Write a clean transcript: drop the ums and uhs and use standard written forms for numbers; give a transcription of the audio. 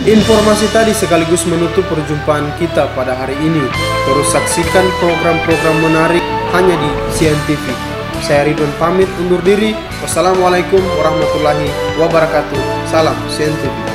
Informasi tadi sekaligus menutup perjumpaan kita pada hari ini. Terus saksikan program-program menarik hanya di CNTV. Saya Ridwan pamit undur diri. Wassalamualaikum warahmatullahi wabarakatuh. Salam CNTV.